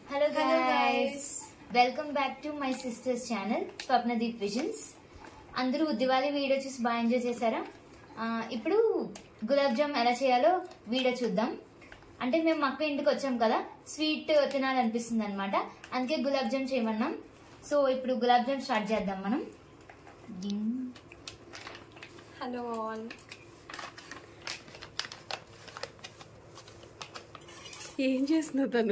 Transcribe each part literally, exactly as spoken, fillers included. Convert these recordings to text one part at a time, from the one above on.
Hello guys. Hello guys. Welcome back to my sister's channel Swapnadeep Visions. అందరూ Diwali video చూసి బాగా enjoy చేశారా? ఇప్పుడు గులాబ్ జామ్ ఎలా చేయాలో వీడియో చూద్దాం. అంటే మేము అక్క ఇంటికి వచ్చాం కదా, స్వీట్ తినాలనిపిస్తుంది అనమాట, అందుకే గులాబ్ జామ్ చేయమన్నాం. సో ఇప్పుడు గులాబ్ జామ్ స్టార్ట్ చేద్దాం మనం. హలో ఆల్, ఏం చేస్తున్నావు తను?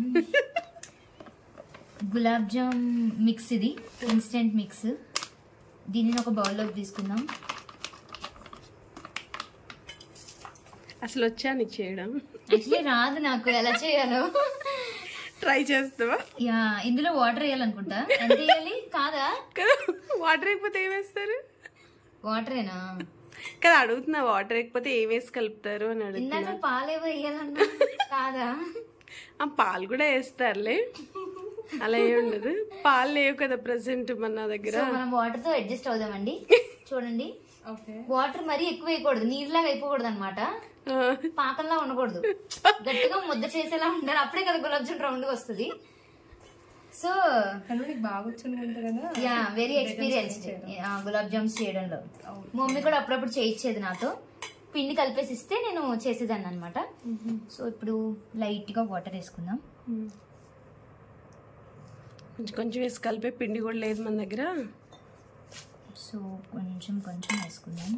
గులాబ్ జామ్ మిక్స్, ఇది ఇన్స్టెంట్ మిక్స్. దీనిని ఒక బౌల్లోకి తీసుకుందాం. అసలు వచ్చా నీకు చేయడం? యాక్చువల్లీ రాదు నాకు ఎలా చేయాలో. ట్రై చేస్తావా? యా, ఇందులో వాటర్ వేయాలనుకుంటా. ఎంత వేయాలి? కాదా? వాటర్ అయిపోతే ఏం వేస్తారు? వాటరేనా కదా అడుగుతున్నా. వాటర్ అయిపోతే ఏం వేసి కలుపుతారు అని అడుగుతున్నా. ఇందాక పాలేవో వేయాలన్నా కాదా? ఆ పాలు కూడా వేస్తారులే, అలా ఏ ఉండదు. పాలు లేవు కదా ప్రెసెంట్ మన దగ్గర. మనం వాటర్ తో అడ్జస్ట్ అవుదామండి. చూడండి, వాటర్ మరీ ఎక్కువ వేయకూడదు, నీరులాగా అయిపోకూడదు అనమాట, పాకంలా ఉండకూడదు, గట్టిగా ముద్ద చేసేలా ఉండాలి. అప్పుడే కదా గులాబ్ జామ్ రౌండ్ గా వస్తుంది. సో బాగా వచ్చింది కదా. Yeah, very experienced gulab jams చేయడంలో. మమ్మీ కూడా అప్పుడప్పుడు చేయించేది నాతో, పిండి కలిపేసి ఇస్తే నేను చేసేదాన్ని అనమాట. సో ఇప్పుడు లైట్ గా వాటర్ వేసుకుందాం. కొంచెం కొంచెం వేసి కలిపే పిండి కూడా లేదు మన దగ్గర. సో కొంచెం కొంచెం వేసుకుందాం.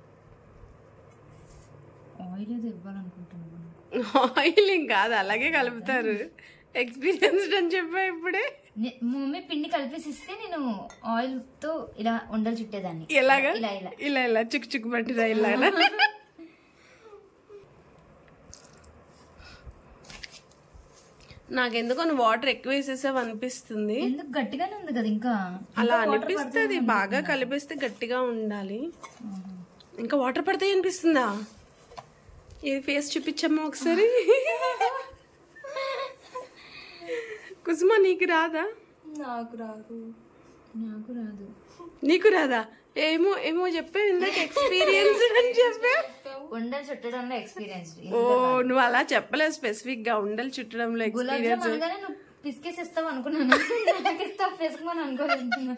ఆయిల్ ఏదో ఇవ్వాలనుకుంటున్నాను. ఆయిల్ ఏం కాదు, అలాగే కలుపుతారు. ఎక్స్పీరియన్స్డ్ అని చెప్పా ఇప్పుడే. మమ్మీ పిండి కలిపేసి ఇస్తే నేను ఆయిల్ తో ఇలా ఉండలు చుట్టేదాన్ని. ఎలాగా? ఇలా ఇలా ఇలా ఇలా చుక్ చుక్ పట్టిదా ఇలా. నాకెందుకో నువ్వు వాటర్ ఎక్కువ వేసేసావు అనిపిస్తుంది. ఎందుకు? గట్టిగానే ఉంది కదా ఇంకా. అలా అనిపిస్తుంది, బాగా కలిపేస్తే గట్టిగా ఉండాలి. ఇంకా వాటర్ పడతాయి అనిపిస్తుందా? ఇది ఫేస్ చూపించమ్మా ఒకసారి. కుసుమా నీకు రాదా? నాకు రాదు. నాకు రాదు. నీకు రాదా? ఏమో ఏమో చెప్పే ఇందాక ఎక్స్పీరియన్స్ అని చెప్పా. ఉండలు చుట్టడంలో ఎక్స్పీరియన్స్. ఓ, నువ్వు అలా చెప్పలేదు స్పెసిఫిక్ గా. ఉండలు చుట్టడంలో ఎక్స్పీరియన్స్. నువ్వు పిసికేసి ఇస్తావు అనుకున్నాను, ఇస్తావు పిసుకుమని అనుకోలేదు.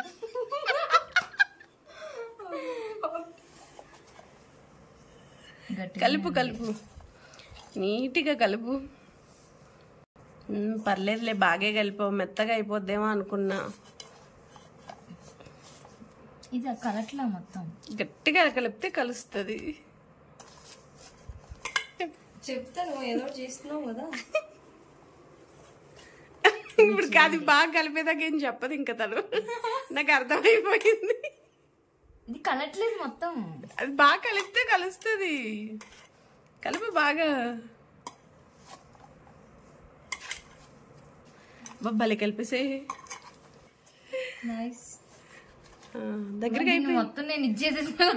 కలుపు కలుపు నీట్గా కలుపు. పర్లేదులే, బాగే కలిపావు. మెత్తగా అయిపోద్దేమో అనుకున్నా. ఇది కలట్లా మొత్తం. గట్టిగా కలిపితే కలుస్తుంది. చెప్తాను, ఏదో చేస్తున్నావు కదా. ఇప్పుడు కాదు, బాగా కలిపేదాకా ఏం చెప్పదు ఇంకా తను. నాకు అర్థమైపోయింది. ఇది కలట్లేదు మొత్తం. అది బాగా కలిపితే కలుస్తుంది. కలుపు బాగా. బొబ్బలి కలిపేసే. దగ్గరగా మొత్తం నేను ఇచ్చేసేసా.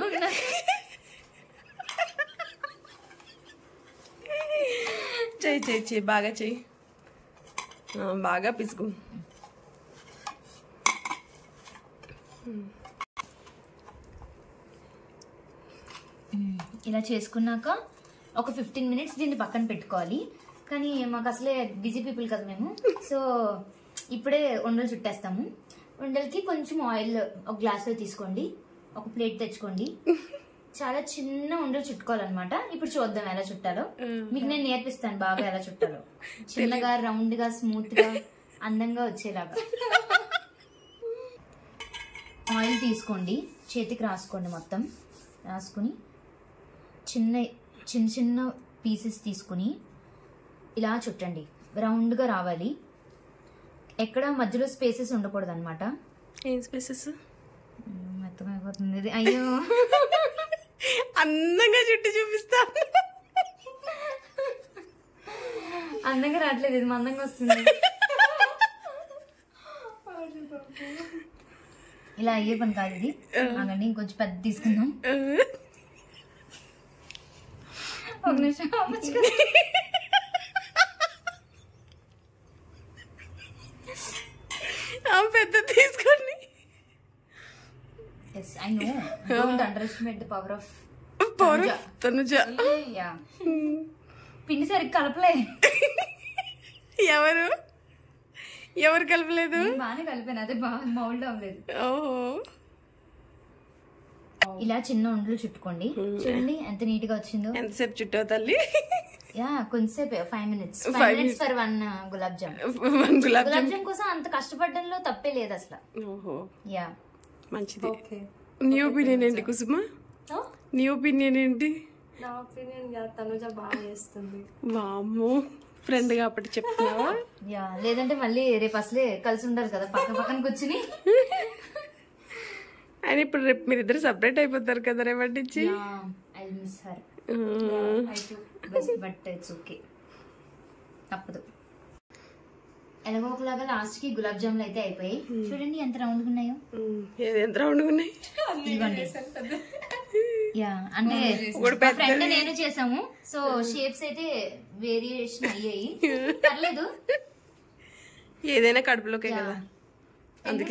చెయ్యి చెయ్యి చెయ్యి బాగా చెయ్యి, బాగా పిసుకు. ఇలా చేసుకున్నాక ఒక ఫిఫ్టీన్ మినిట్స్ దీన్ని పక్కన పెట్టుకోవాలి. కానీ మాకు అసలే బిజీ పీపుల్ కదా మేము, సో ఇప్పుడే ఉండలు చుట్టేస్తాము. ఉండలకి కొంచెం ఆయిల్ ఒక గ్లాస్లో తీసుకోండి, ఒక ప్లేట్ తెచ్చుకోండి. చాలా చిన్న ఉండలు చుట్టుకోవాలన్నమాట. ఇప్పుడు చూద్దాం ఎలా చుట్టాలో. మీకు నేను నేర్పిస్తాను బాగా ఎలా చుట్టాలో, చిన్నగా రౌండ్ గా స్మూత్ గా అందంగా వచ్చేలాగా. ఆయిల్ తీసుకోండి, చేతికి రాసుకోండి, మొత్తం రాసుకుని చిన్న చిన్న చిన్న పీసెస్ తీసుకుని ఇలా చుట్టండి. రౌండ్గా రావాలి, ఎక్కడ మధ్యలో స్పేసెస్ ఉండకూడదు అనమాట. ఏం స్పేసెస్? మెత్తగా అయిపోతుంది ఇది. అయ్యో, అందంగా చుట్టి చూపిస్తా. అందంగా రావట్లేదు, ఇది మందంగా వస్తుంది. ఇలా అయ్యే పని కాదు ఇది. అలాంటి ఇంకొంచెం పెద్ద తీసుకుందాం. ఒక నిమిషం పెద్ద తీసుకోండి. Yes, I know. Don't underestimate the power of Tanuja. Tanuja. Yeah. పిండి సరిగ్గా కలపలే. ఎవరు? ఎవరు కలపలేదు? బాగానే కలిపాను, అదే బాగా మౌల్డ్ అవ్వలేదు. ఓహో, ఇలా చిన్న ఉండలు చుట్టుకోండి. చూడండి ఎంత నీట్ గా వచ్చిందో. ఎంతసేపు చుట్టావు తల్లి? యా కొంచెంసేపు, five minutes five minutes for one gulab jam. Gulab gulab jam కోసం అంత కష్టపడడంలో తప్పే లేదు అసలు. ఓహో, యా మంచిది. నీ ఒపీనియన్ ఏంటి కుసుమ? నీ ఒపీనియన్ ఏంటి? నా ఒపీనియన్ తనుజ బాగా చేస్తుంది. వామ్మో, ఫ్రెండ్ కాబట్టి చెప్తున్నావా? యా లేదంటే మళ్ళీ రేపు అసలే కలిసి ఉండాలి కదా పక్క పక్కన కూర్చుని. అని ఇప్పుడు రేపు మీరిద్దరు సపరేట్ అయిపోతారు కదా రేపటి నుంచి. I miss her but it's okay, తప్పదు. ఎలాగో ఒకలాగా లాస్ట్ కి గులాబ్ జాములు అయితే అయిపోయాయి. చూడండి ఎంత రౌండ్ ఉన్నాయో. ఎంత రౌండ్ ఉన్నాయి? యా అంటే ఫ్రెండ్ నేను చేసాము, సో షేప్స్ అయితే వేరియేషన్ అయ్యాయి. పర్లేదు, ఏదైనా కడుపులోకే కదా, అందుకే.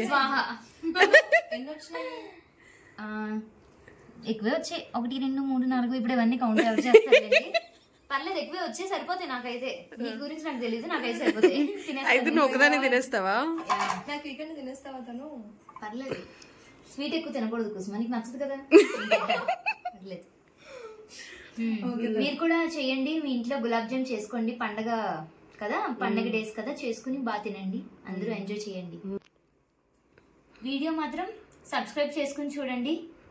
ఎక్కువే వచ్చాయి, ఒకటి రెండు మూడు నాలుగు, ఇప్పుడు ఇవన్నీ కౌంట్ ఎవరు చేస్తారండి. పర్లేదు, ఎక్కువే వచ్చాయి, సరిపోతాయి నాకైతే. నీ గురించి నాకు తెలియదు, నాకైతే సరిపోతాయి. అయితే నువ్వు ఒకదాన్ని తినేస్తావా? నాకు ఇక్కడ తినేస్తావా తను? పర్లేదు, స్వీట్ ఎక్కువ తినకూడదు కుసుమ, నీకు నచ్చదు కదా. పర్లేదు, మీరు కూడా చేయండి, మీ ఇంట్లో గులాబ్ జామ్ చేసుకోండి. పండగ కదా, పండగ డేస్ కదా, చేసుకుని బాగా తినండి, అందరూ ఎంజాయ్ చేయండి. వీడియో మాత్రం సబ్స్క్రైబ్ చేసుకుని చూడండి.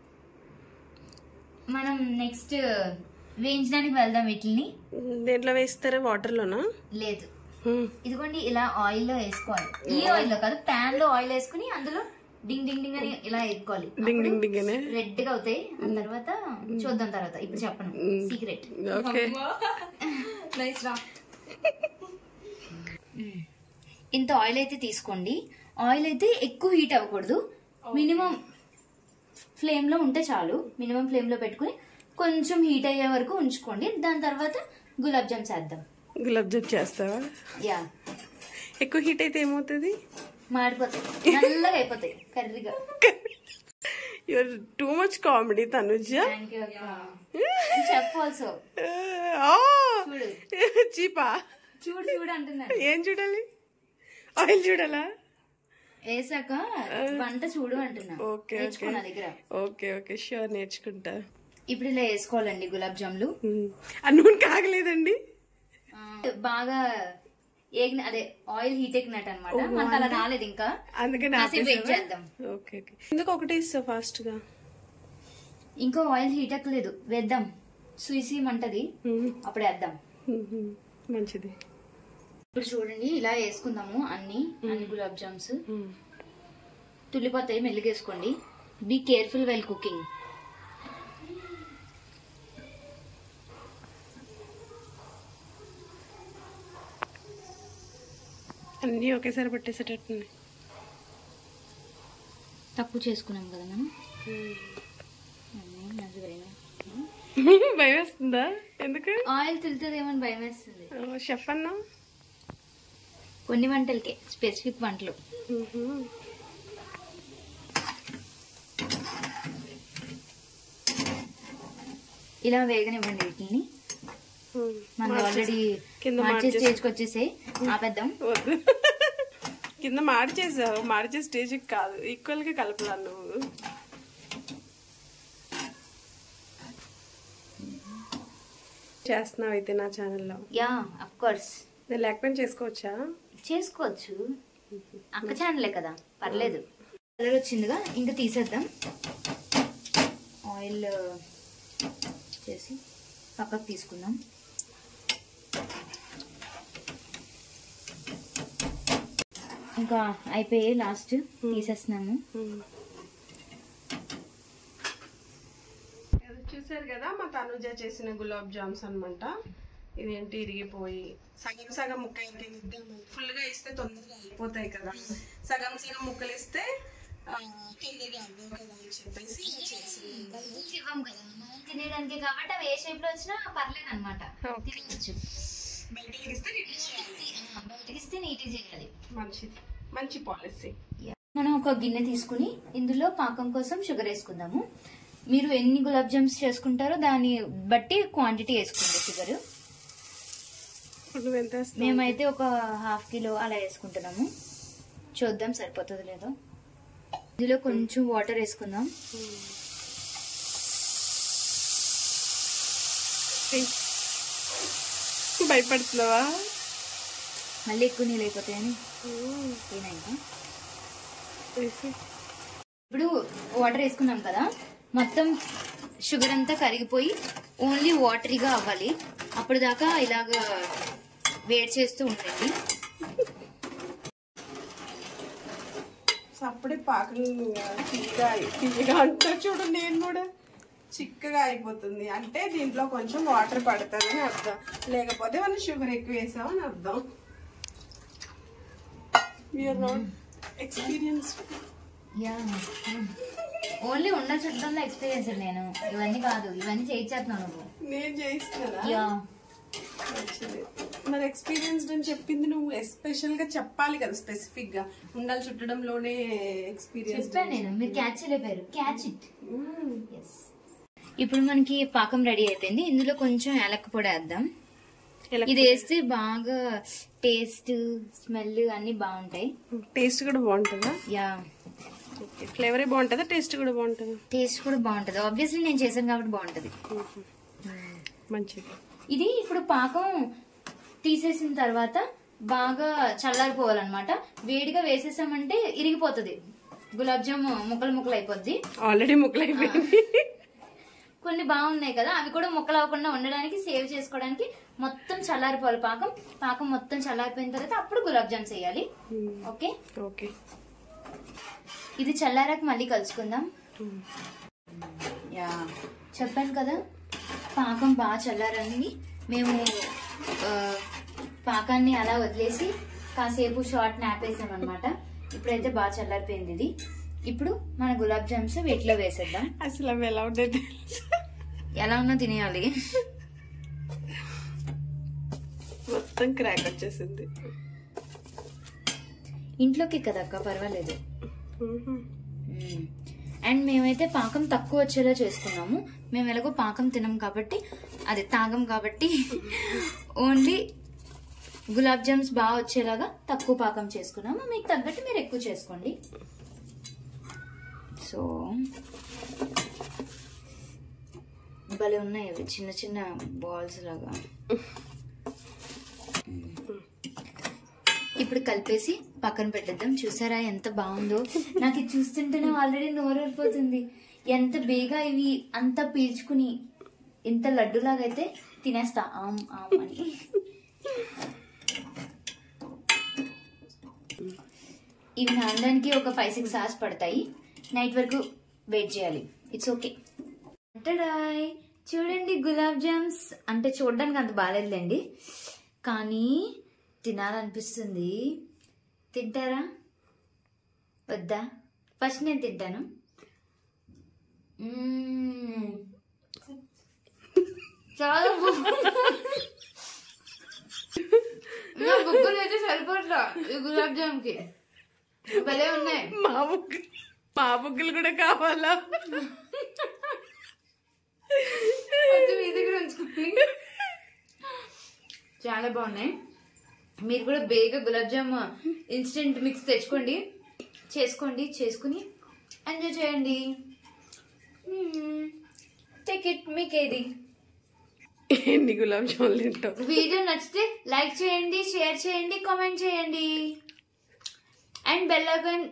మనం నెక్స్ట్ వేయించడానికి వెళ్దాం. వీటిని దేంట్లో వేస్తారా? వాటర్ లోనా? లేదు, ఇదిగోండి ఇలా ఆయిల్ లో వేసుకోవాలి. ఈ ఆయిల్ లో కాదు, ప్యాన్ లో ఆయిల్ వేసుకుని అందులో డింగ్ డింగ్ డింగ్ అని ఇలా వేసుకోవాలి. రెడ్ గా అవుతాయి. ఆ తర్వాత చూద్దాం, తర్వాత ఇప్పుడు చెప్పను, సీక్రెట్. ఇంత ఆయిల్ అయితే తీసుకోండి. ఆయిల్ అయితే ఎక్కువ హీట్ అవ్వకూడదు, మినిమం ఫ్లేమ్ లో ఉంటే చాలు. మినిమం ఫ్లేమ్ లో పెట్టుకుని కొంచెం హీట్ అయ్యే వరకు ఉంచుకోండి. దాని తర్వాత గులాబ్ జామ్ చేద్దాం. గులాబ్ జామ్ చేస్తావా? యా, ఎక్కువ హీట్ అయితే ఏమవుతుంది? మాడిపోతాయి, నల్లగా అయిపోతాయి, కర్రీగా. Your too much comedy Tanuja. చెప్పాల్సో చూడు, చీపా చూడు చూడు అంటున్నా. ఏం చూడాలి? ఆయిల్ చూడాలా? వేసాక వంట చూడు అంటున్నా. ఓకే నా దగ్గర. ఓకే ఓకే షూర్, నేర్చుకుంటా. ఇప్పుడు ఇలా వేసుకోవాలండి గులాబ్ జామ్లు. ఆ నూనె కాగలేదండి, బాగా ఏగిన, అదే ఆయిల్ హీట్ ఎక్కినట్టు అనమాట. మనకు అలా రాలేదు ఇంకా, అందుకని వెయిట్ చేద్దాం. Okay okay. ఎందుకు ఒకటే ఇస్తా ఫాస్ట్ గా? ఇంకో ఆయిల్ హీట్ ఎక్కలేదు, వేద్దాం. సుయిసీమంటది, అప్పుడు వేద్దాం. మంచిది. ఇప్పుడు చూడండి ఇలా వేసుకుందాము అన్ని అన్ని గులాబ్ జామ్స్. తుల్లిపోతాయి, మెల్లిగా వేసుకోండి. Be careful while cooking. అన్నీ ఒకేసారి పట్టేసేటట్టు. తక్కువ చేసుకున్నాం కదా మనం. భయం వేస్తుందా? ఎందుకు? ఆయిల్ తులుతుందేమని భయం వేస్తుంది. షెఫ్ అన్నా కొన్ని వంటలకే, స్పెసిఫిక్ వంటలు. ఇలా వేగనివ్వండి వీటిని. మనం ఆల్రెడీ మార్చే స్టేజ్కి వచ్చేసే ఆపేద్దాం. కింద మార్చేసావు, మార్చే స్టేజ్ కాదు, ఈక్వల్ గా కలపాలి నువ్వు. చేస్తున్నావు అయితే నా ఛానల్లో? Yeah of course. నేను లేకపోయినా చేసుకోవచ్చా? చేసుకోవచ్చు, అక్క ఛానలే కదా, పర్లేదు. కలర్ వచ్చిందిగా, ఇంకా తీసేద్దాం. ఆయిల్ చేసి పక్కకు తీసుకుందాం. ఇంకా అయిపోయి లాస్ట్ తీసేస్తున్నాము. చూసారు కదా మా తనుజ చేసిన గులాబ్ జామ్స్ అనమాట. ఇదేంటి ఇరిగిపోయి సగం సగం ముక్కలు ఫుల్ గా ఇస్తే తొందరగా అయిపోతాయి కదా, సగం సగం ముక్కలు ఇస్తే తొందరగా అవ్వవు కదా అని చెప్పేసి తినేదానికి కాబట్టి అవి ఏ షేప్ లో వచ్చినా పర్లేదు అనమాట, తినచ్చు. బయటకి ఇస్తే బయటకి ఇస్తే నీట్గా చేయాలి. మంచిది, మంచి పాలసీ. మనం ఒక గిన్నె తీసుకుని ఇందులో పాకం కోసం షుగర్ వేసుకుందాము. మీరు ఎన్ని గులాబ్ జామ్స్ చేసుకుంటారో దాన్ని బట్టి క్వాంటిటీ వేసుకోండి షుగర్. మేమైతే మేమైతే ఒక హాఫ్ కిలో అలా వేసుకుంటున్నాము. చూద్దాం సరిపోతుంది లేదో. ఇందులో కొంచెం వాటర్ వేసుకుందాం. భయపడుతున్నావా? మళ్ళీ ఎక్కువ నీళ్ళు అయిపోతాయని ఇంకా ఇప్పుడు వాటర్ వేసుకున్నాం కదా, మొత్తం షుగర్ అంతా కరిగిపోయి ఓన్లీ వాటరీగా అవ్వాలి. అప్పుడు దాకా ఇలాగ వేడి చేస్తూ ఉండండి. అప్పుడే పాకం తీయగా తీయగా అంటా చూడు, నేను కూడా చిక్కగా అయిపోతుంది అంటే దీంట్లో కొంచెం వాటర్ పడుతుంది అని అర్థం, లేకపోతే మనం షుగర్ ఎక్కువ వేసామని అర్థం. We are not experienced. ఓన్లీ ఉన్న చుట్టంలో ఎక్స్పీరియన్స్ నేను, ఇవన్నీ కాదు, ఇవన్నీ చేయించేస్తున్నావు నువ్వు. నేను చేయిస్తున్నా. మరి ఎక్స్పీరియన్స్డ్ అని చెప్పింది నువ్వు ఎస్పెషల్ గా చెప్పాలి కదా, స్పెసిఫిక్ గా ఉండాలి చుట్టడంలోనే ఎక్స్పీరియన్స్ చెప్పాను నేను, మీరు క్యాచ్ చేయలేపారు. Catch it. ఇప్పుడు మనకి పాకం రెడీ అయిపోయింది. ఇందులో కొంచెం యాలక్క పొడి వేద్దాం. ఇది వేస్తే బాగా టేస్ట్ స్మెల్ అన్ని బాగుంటాయి. టేస్ట్ కూడా బాగుంటుందా? యా, ఫ్లేవరే బాగుంటుందా, టేస్ట్ కూడా బాగుంటుందా? టేస్ట్ కూడా బాగుంటది. ఆబ్వియస్లీ నేను చేశాను కాబట్టి బాగుంటది. మంచిది. ఇది ఇప్పుడు పాకం తీసేసిన తర్వాత బాగా చల్లారిపోవాలన్నమాట. వేడిగా వేసేసామంటే ఇరిగిపోతుంది, గులాబ్ జామ్ ముక్కలు ముక్కలు అయిపోద్ది. ఆల్రెడీ ముక్కలు అయిపోయింది. కొన్ని బాగున్నాయి కదా, అవి కూడా ముక్కలు అవ్వకుండా ఉండడానికి, సేవ్ చేసుకోవడానికి మొత్తం చల్లారిపోవాలి పాకం. పాకం మొత్తం చల్లారిపోయిన తర్వాత అప్పుడు గులాబ్ జామ్స్ వేయాలి. Okay okay. ఇది చల్లారాక మళ్ళీ కలుసుకుందాం. యా, చెప్పాను కదా పాకం బాగా చల్లారని. మేము పాకాన్ని అలా వదిలేసి కాసేపు షార్ట్ నాపేసాం అనమాట. ఇప్పుడైతే బాగా చల్లారిపోయింది ఇది. ఇప్పుడు మన గులాబ్ జామ్స్ వీటిలో వేసేద్దాం. అసలు అవి ఎలా ఉండేది? ఎలా ఉన్నా తినేయాలి. మొత్తం క్రాక్ వచ్చేసింది. ఇంట్లోకి కదక్క, పర్వాలేదు. అండ్ మేమైతే పాకం తక్కువ వచ్చేలా చేసుకున్నాము. మేము ఎలాగో పాకం తినం కాబట్టి, అది తాగం కాబట్టి, ఓన్లీ గులాబ్ జామ్స్ బాగా వచ్చేలాగా తక్కువ పాకం చేసుకున్నాము. మీకు తగ్గట్టు మీరు ఎక్కువ చేసుకోండి. సో భలే ఉన్నాయి అవి, చిన్న చిన్న బాల్స్ లాగా. ఇప్పుడు కలిపేసి పక్కన పెట్టేద్దాం. చూసారా ఎంత బాగుందో? నాకు ఇది చూస్తుంటేనే ఆల్రెడీ నోరూరిపోతుంది. ఎంత బేగా ఇవి అంతా పీల్చుకుని ఇంత లడ్డులాగా అయితే తినేస్తా ఆమ్ ఆమ్ అని. ఇవి నానడానికి ఒక ఫైవ్ సిక్స్ అవర్స్ పడతాయి. నైట్ వరకు వెయిట్ చేయాలి. It's okay. చూడండి గులాబ్ జామ్స్. అంటే చూడడానికి అంత బాగాలేదులేండి, కానీ తినాలనిపిస్తుంది. తింటారా వద్దా? ఫస్ట్ నేను తింటాను. చాలా బుగ్గలు అయితే సరిపోట్లా ఈ గులాబ్ జామ్ కి. భలే ఉన్నాయి. మా బుగ్గ మా బుగ్గలు కూడా కావాలా? మీ దగ్గర ఉంచుకోండి. చాలా బాగున్నాయి. మీరు కూడా బేగా గులాబ్ జామ్ ఇన్స్టెంట్ మిక్స్ తెచ్చుకోండి, చేసుకోండి, చేసుకుని ఎంజాయ్ చేయండి. టికెట్ మీకేది? ఎన్ని గులాబ్ జాములు తింటావు? వీడియో నచ్చితే లైక్ చేయండి, షేర్ చేయండి, కామెంట్ చేయండి. అండ్ బెల్ ఐకాన్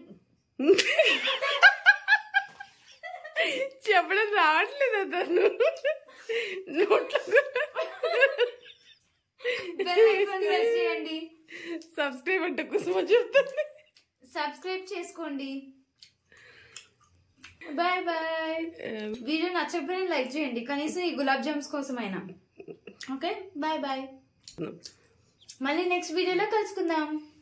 చెప్పడం రావట్లేదు అతను నోట్లో. బెల్ ఐకాన్ ప్రెస్ చేయండి. సబ్స్క్రైబ్ అంటే కుసుమ చెప్తుంది. సబ్స్క్రైబ్ చేసుకోండి. Bye bye. వీడియో నచ్చకపోయినా లైక్ చేయండి, కనీసం ఈ గులాబ్ జామ్స్ కోసమైనా. Okay, bye bye. మళ్ళీ నెక్స్ట్ వీడియోలో కలుసుకుందాం.